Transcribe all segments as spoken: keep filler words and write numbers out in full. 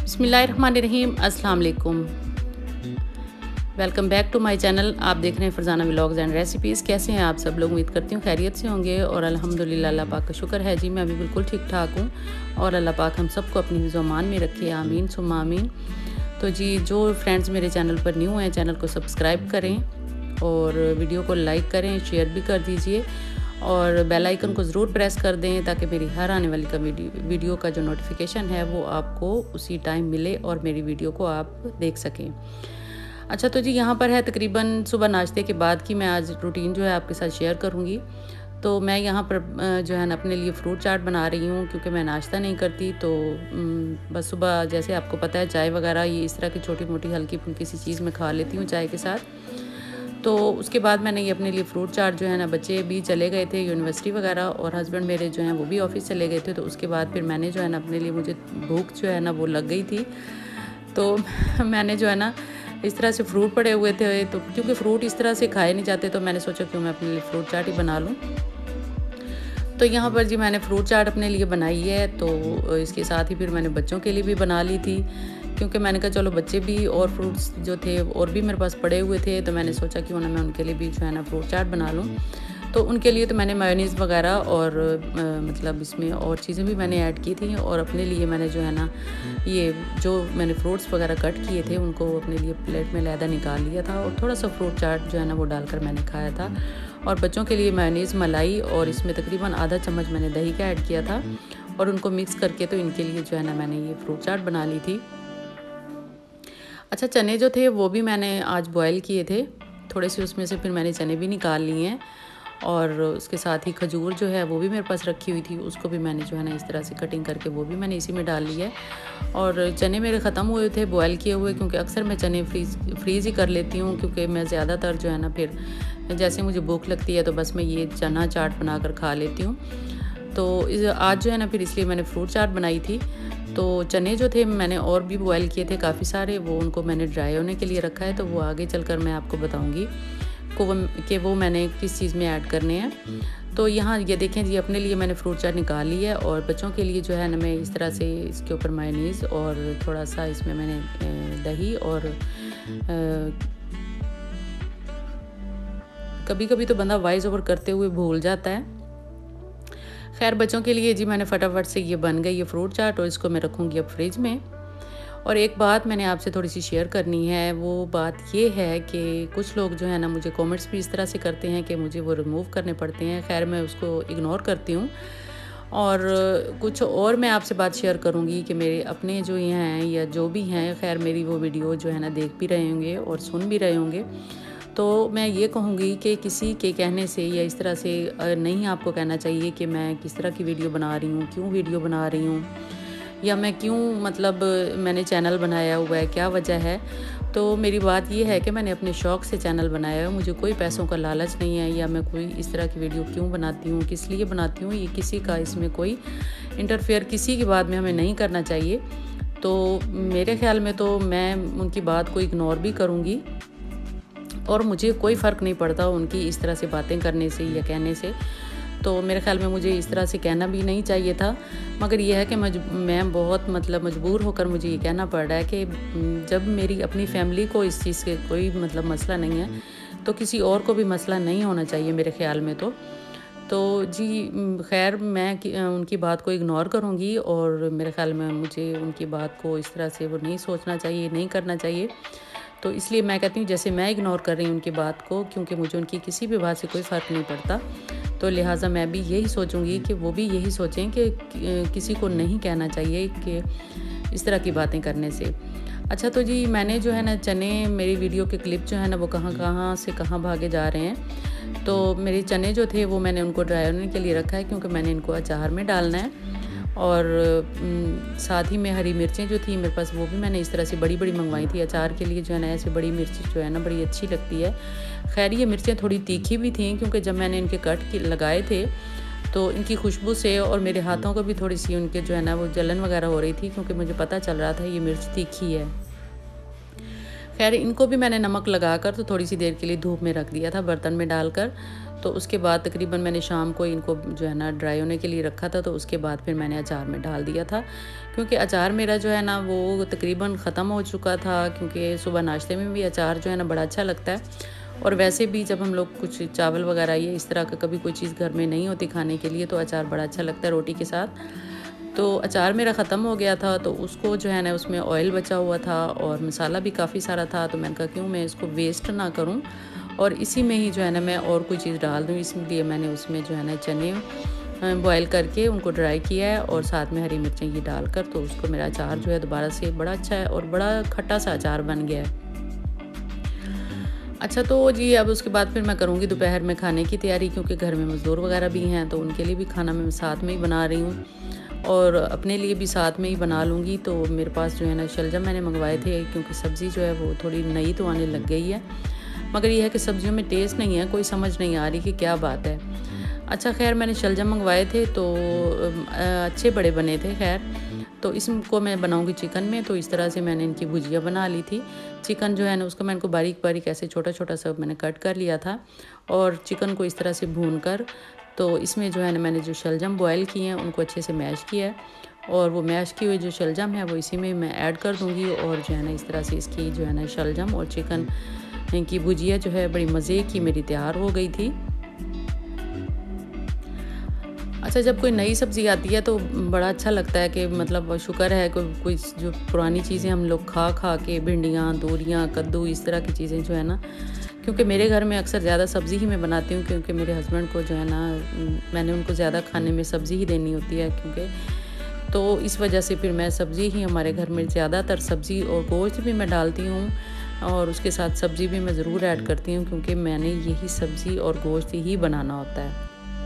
बिस्मिल्लाहिर्रहमानिर्रहीम, अस्सलाम वालेकुम। Welcome back to my channel. आप देख रहे हैं फरजाना व्लॉग्स एंड रेसिपीज़। कैसे हैं आप सब लोग? उम्मीद करती हूँ खैरियत से होंगे और अल्हम्दुलिल्लाह अल्लाह पाक का शुक्र है जी, मैं अभी बिल्कुल ठीक ठाक हूँ और अल्लाह पाक हम सबको अपनी ज़ुबान में रखे, आमीन सुम्मा आमीन। तो जी, जो फ्रेंड्स मेरे चैनल पर न्यू हैं, चैनल को सब्सक्राइब करें और वीडियो को लाइक करें, शेयर भी कर दीजिए और बेल आइकन को ज़रूर प्रेस कर दें ताकि मेरी हर आने वाली का वीडियो वीडियो का जो नोटिफिकेशन है वो आपको उसी टाइम मिले और मेरी वीडियो को आप देख सकें। अच्छा, तो जी यहाँ पर है तकरीबन सुबह नाश्ते के बाद की मैं आज रूटीन जो है आपके साथ शेयर करूँगी। तो मैं यहाँ पर जो है ना अपने लिए फ़्रूट चाट बना रही हूँ क्योंकि मैं नाश्ता नहीं करती। तो बस सुबह जैसे आपको पता है चाय वगैरह ये इस तरह की छोटी मोटी हल्की फुल्की सी चीज़ मैं खा लेती हूँ चाय के साथ। तो उसके बाद मैंने ये अपने लिए फ़्रूट चाट जो है ना, बच्चे भी चले गए थे यूनिवर्सिटी वगैरह और हस्बैंड मेरे जो हैं वो भी ऑफिस चले गए थे। तो उसके बाद फिर मैंने जो है ना अपने लिए, मुझे भूख जो है ना वो लग गई थी, तो मैंने जो है ना इस तरह से फ्रूट पड़े हुए थे, तो क्योंकि फ़्रूट इस तरह से खाए नहीं जाते तो मैंने सोचा क्यों मैं अपने लिए फ़्रूट चाट ही बना लूँ। तो यहाँ पर जी मैंने फ़्रूट चाट अपने लिए बनाई है। तो इसके साथ ही फिर मैंने बच्चों के लिए भी बना ली थी क्योंकि मैंने कहा चलो बच्चे भी और फ्रूट्स जो थे और भी मेरे पास पड़े हुए थे, तो मैंने सोचा क्यों ना मैं उनके लिए भी जो है ना फ्रूट चाट बना लूँ। तो उनके लिए तो मैंने मायोनीज़ वगैरह और आ, मतलब इसमें और चीज़ें भी मैंने ऐड की थी और अपने लिए मैंने जो है ना ये जो मैंने फ्रूट्स वगैरह कट किए थे उनको अपने लिए प्लेट में लहदा निकाल लिया था और थोड़ा सा फ्रूट चाट जो है ना वो डालकर मैंने खाया था। और बच्चों के लिए मायोनीज़, मलाई और इसमें तकरीबन आधा चम्मच मैंने दही का ऐड किया था और उनको मिक्स करके तो इनके लिए जो है ना मैंने ये फ्रूट चाट बना ली थी। अच्छा, चने जो थे वो भी मैंने आज बॉयल किए थे थोड़े से, उसमें से फिर मैंने चने भी निकाल लिए हैं और उसके साथ ही खजूर जो है वो भी मेरे पास रखी हुई थी, उसको भी मैंने जो है ना इस तरह से कटिंग करके वो भी मैंने इसी में डाल लिया है। और चने मेरे ख़त्म हुए थे बॉयल किए हुए, क्योंकि अक्सर मैं चने फ्रीज फ्रीज़ ही कर लेती हूँ क्योंकि मैं ज़्यादातर जो है ना फिर जैसे मुझे भूख लगती है तो बस मैं ये चना चाट बना कर खा लेती हूँ। तो आज जो है ना फिर इसलिए मैंने फ्रूट चाट बनाई थी। तो चने जो थे मैंने और भी बॉयल किए थे काफ़ी सारे, वो उनको मैंने ड्राई होने के लिए रखा है, तो वो आगे चलकर मैं आपको बताऊंगी को वो कि वो मैंने किस चीज़ में ऐड करने हैं। तो यहाँ ये देखें जी, अपने लिए मैंने फ्रूट चाट निकाल ली है और बच्चों के लिए जो है ना मैं इस तरह से इसके ऊपर मायोनीज़ और थोड़ा सा इसमें मैंने दही और कभी कभी तो बंदा वॉइस ओवर करते हुए भूल जाता है। खैर, बच्चों के लिए जी मैंने फटाफट से ये बन गई ये फ्रूट चाट और इसको मैं रखूँगी अब फ्रिज में। और एक बात मैंने आपसे थोड़ी सी शेयर करनी है, वो बात ये है कि कुछ लोग जो है ना मुझे कमेंट्स भी इस तरह से करते हैं कि मुझे वो रिमूव करने पड़ते हैं। खैर, मैं उसको इग्नोर करती हूँ और कुछ और मैं आपसे बात शेयर करूँगी कि मेरे अपने जो ये हैं या जो भी हैं, खैर मेरी वो वीडियो जो है ना देख भी रहे होंगे और सुन भी रहे होंगे। तो मैं ये कहूँगी कि किसी के कहने से या इस तरह से नहीं आपको कहना चाहिए कि मैं किस तरह की वीडियो बना रही हूँ, क्यों वीडियो बना रही हूँ या मैं क्यों मतलब मैंने चैनल बनाया हुआ है, क्या वजह है। तो मेरी बात ये है कि मैंने अपने शौक़ से चैनल बनाया है, मुझे कोई पैसों का लालच नहीं है या मैं कोई इस तरह की वीडियो क्यों बनाती हूँ, किस लिए बनाती हूँ, ये किसी का इसमें कोई इंटरफेयर किसी की बात में हमें नहीं करना चाहिए। तो मेरे ख़्याल में तो मैं उनकी बात को इग्नोर भी करूँगी और मुझे कोई फ़र्क नहीं पड़ता उनकी इस तरह से बातें करने से या कहने से। तो मेरे ख़्याल में मुझे इस तरह से कहना भी नहीं चाहिए था, मगर यह है कि मैं बहुत मतलब मजबूर होकर मुझे ये कहना पड़ रहा है कि जब मेरी अपनी फैमिली को इस चीज़ से कोई मतलब मसला नहीं है तो किसी और को भी मसला नहीं होना चाहिए मेरे ख़्याल में। तो तो जी खैर, मैं उनकी बात को इग्नोर करूँगी और मेरे ख़्याल में मुझे उनकी बात को इस तरह से वो नहीं सोचना चाहिए, नहीं करना चाहिए। तो इसलिए मैं कहती हूँ जैसे मैं इग्नोर कर रही हूँ उनकी बात को, क्योंकि मुझे उनकी किसी भी बात से कोई फ़र्क नहीं पड़ता। तो लिहाजा मैं भी यही सोचूंगी कि वो भी यही सोचें कि किसी को नहीं कहना चाहिए कि इस तरह की बातें करने से। अच्छा, तो जी मैंने जो है ना चने, मेरी वीडियो के क्लिप जो है ना वो कहाँ कहाँ से कहाँ भागे जा रहे हैं। तो मेरे चने जो थे वो मैंने उनको ड्राई होने के लिए रखा है क्योंकि मैंने इनको अचार में डालना है। और साथ ही में हरी मिर्चें जो थी मेरे पास वो भी मैंने इस तरह से बड़ी बड़ी मंगवाई थी अचार के लिए, जो है ना ऐसे बड़ी मिर्च जो है ना बड़ी अच्छी लगती है। खैर, ये मिर्चें थोड़ी तीखी भी थी क्योंकि जब मैंने इनके कट लगाए थे तो इनकी खुशबू से और मेरे हाथों को भी थोड़ी सी उनके जो है ना वो जलन वगैरह हो रही थी क्योंकि मुझे पता चल रहा था ये मिर्च तीखी है। खैर, इनको भी मैंने नमक लगाकर तो थोड़ी सी देर के लिए धूप में रख दिया था बर्तन में डालकर। तो उसके बाद तकरीबन मैंने शाम को इनको जो है ना ड्राई होने के लिए रखा था, तो उसके बाद फिर मैंने अचार में डाल दिया था, क्योंकि अचार मेरा जो है ना वो तकरीबन ख़त्म हो चुका था, क्योंकि सुबह नाश्ते में भी अचार जो है ना बड़ा अच्छा लगता है। और वैसे भी जब हम लोग कुछ चावल वगैरह या इस तरह का कभी कोई चीज़ घर में नहीं होती खाने के लिए, तो अचार बड़ा अच्छा लगता है रोटी के साथ। तो अचार मेरा ख़त्म हो गया था, तो उसको जो है ना उसमें ऑयल बचा हुआ था और मसाला भी काफ़ी सारा था, तो मैंने कहा क्यों मैं इसको वेस्ट ना करूं और इसी में ही जो है ना मैं और कोई चीज़ डाल दूं, इसलिए मैंने उसमें जो है ना चने बॉयल करके उनको ड्राई किया है और साथ में हरी मिर्चें ये डालकर, तो उसको मेरा अचार जो है दोबारा से बड़ा अच्छा है और बड़ा खट्टा सा अचार बन गया है। अच्छा, तो जी अब उसके बाद फिर मैं करूँगी दोपहर में खाने की तैयारी, क्योंकि घर में मज़दूर वगैरह भी हैं, तो उनके लिए भी खाना मैं साथ में ही बना रही हूँ और अपने लिए भी साथ में ही बना लूँगी। तो मेरे पास जो है ना शलजम मैंने मंगवाए थे, क्योंकि सब्ज़ी जो है वो थोड़ी नई तो आने लग गई है, मगर ये है कि सब्जियों में टेस्ट नहीं है, कोई समझ नहीं आ रही कि क्या बात है। अच्छा खैर मैंने शलजम मंगवाए थे तो अच्छे बड़े बने थे। खैर तो इसको मैं बनाऊंगी चिकन में, तो इस तरह से मैंने इनकी भुजिया बना ली थी। चिकन जो है ना उसको मैं इनको बारीक बारीक ऐसे छोटा छोटा सा मैंने कट कर लिया था और चिकन को इस तरह से भून कर, तो इसमें जो है ना मैंने जो शलजम बॉयल किए हैं उनको अच्छे से मैश किया है और वो मैश की हुई जो शलजम है वो इसी में मैं ऐड कर दूँगी और जो है ना इस तरह से इसकी जो है ना शलजम और चिकन की भुजिया जो है बड़ी मज़े की मेरी तैयार हो गई थी। अच्छा, जब कोई नई सब्ज़ी आती है तो बड़ा अच्छा लगता है कि मतलब शुक्र है कोई कोई जो पुरानी चीज़ें हम लोग खा खा के, भिंडियाँ, तोरियाँ, कद्दू, इस तरह की चीज़ें जो है ना, क्योंकि मेरे घर में अक्सर ज़्यादा सब्ज़ी ही मैं बनाती हूँ, क्योंकि मेरे हस्बैंड को जो है ना मैंने उनको ज़्यादा खाने में सब्ज़ी ही देनी होती है, क्योंकि तो इस वजह से फिर मैं सब्ज़ी ही हमारे घर में ज़्यादातर सब्ज़ी और गोश्त भी मैं डालती हूँ और उसके साथ सब्ज़ी भी मैं ज़रूर ऐड करती हूँ, क्योंकि मैंने यही सब्ज़ी और गोश्त ही बनाना होता है।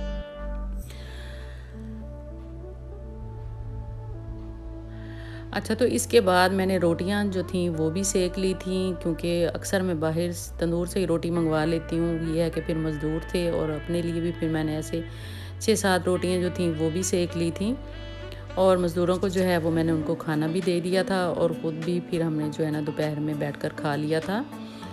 अच्छा, तो इसके बाद मैंने रोटियां जो थीं वो भी सेक ली थी, क्योंकि अक्सर मैं बाहर तंदूर से ही रोटी मंगवा लेती हूँ। ये है कि फिर मज़दूर थे और अपने लिए भी फिर मैंने ऐसे छः सात रोटियां जो थीं वो भी सेक ली थी और मज़दूरों को जो है वो मैंने उनको खाना भी दे दिया था और ख़ुद भी फिर हमने जो है ना दोपहर में बैठकर खा लिया था।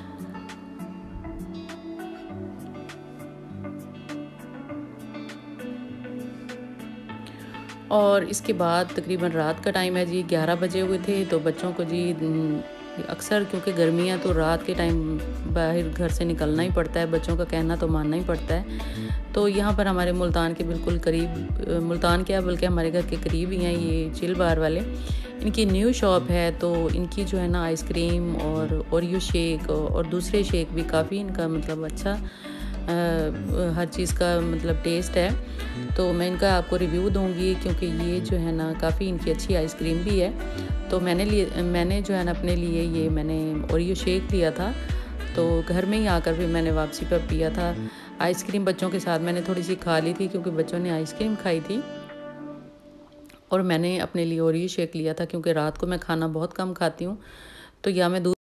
और इसके बाद तकरीबन रात का टाइम है जी, ग्यारह बजे हुए थे, तो बच्चों को जी अक्सर क्योंकि गर्मियाँ तो रात के टाइम बाहर घर से निकलना ही पड़ता है, बच्चों का कहना तो मानना ही पड़ता है। तो यहाँ पर हमारे मुल्तान के बिल्कुल करीब, मुल्तान क्या बल्कि हमारे घर के करीब ही हैं ये चिल बार वाले, इनकी न्यू शॉप है, तो इनकी जो है ना आइसक्रीम और ओरियो शेक और दूसरे शेक भी काफ़ी इनका मतलब अच्छा आ, हर चीज़ का मतलब टेस्ट है। तो मैं इनका आपको रिव्यू दूंगी, क्योंकि ये जो है ना काफ़ी इनकी अच्छी आइसक्रीम भी है। तो मैंने लिए मैंने जो है ना अपने लिए ये मैंने ओरियो शेक लिया था, तो घर में ही आकर फिर मैंने वापसी पर पिया था। आइसक्रीम बच्चों के साथ मैंने थोड़ी सी खा ली थी, क्योंकि बच्चों ने आइसक्रीम खाई थी और मैंने अपने लिए ओरियो शेक लिया था, क्योंकि रात को मैं खाना बहुत कम खाती हूँ, तो या मैं दूध